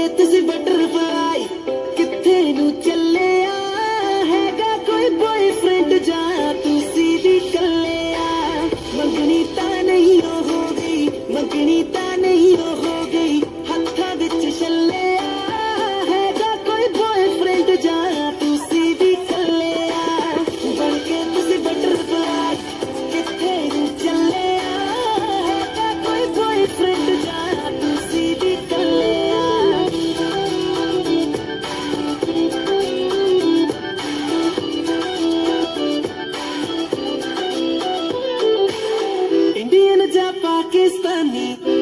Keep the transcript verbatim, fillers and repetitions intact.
के तुसी बटरफ्लाई किथे नू चले हैगा कोई बॉयफ्रेंड जा तुसी भी कले आ मंगनी ता नहीं हो गई मंगनी ता नहीं हो गई हत्था विच छले हैगा कोई बॉयफ्रेंड जा तुसी भी कले आ बन के तुसी बटरफ्लाई किथे नू चले हैगा कोई बॉयफ्रेंड जा तुसी भी कले इंडियन जा पाकिस्तानी